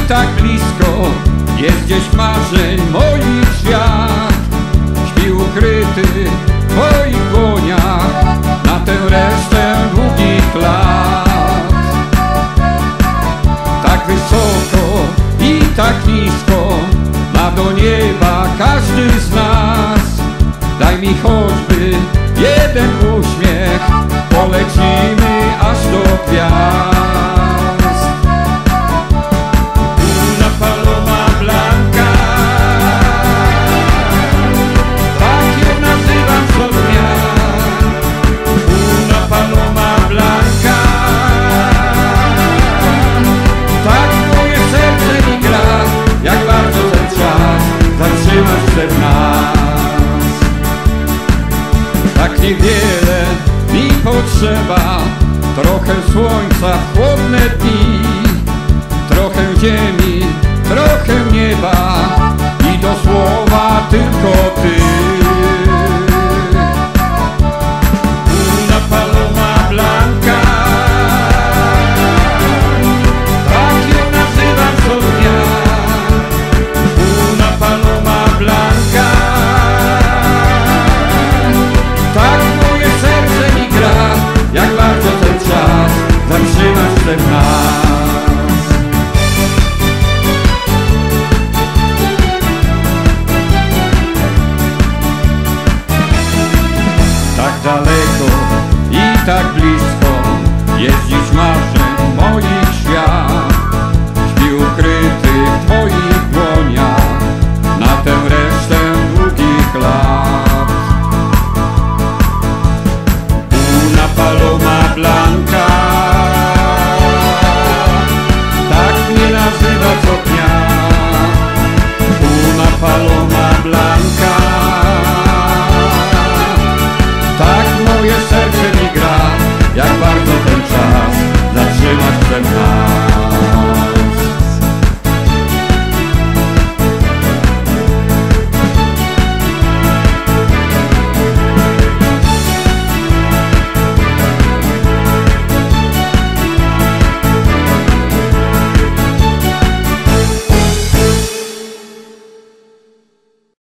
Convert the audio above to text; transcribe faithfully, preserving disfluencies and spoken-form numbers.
tak blisko, jest gdzieś marzeń moich świat. Śpi ukryty w twoich dłoniach na tę resztę długich lat. Tak wysoko i tak nisko, ma do nieba każdy z nas. Daj mi choćby jeden uśmiech, polecimy aż do gwiazd. Una paloma blanca, tak ją nazywam co dnia. Una paloma blanca, tak moje serce mi gra, jak bardzo ten czas zatrzymasz się w nas. Tak niewiele mi potrzeba, trochę słońca w chłodne dni, trochę ziemi, trochę nieba i do słowa tylko ty.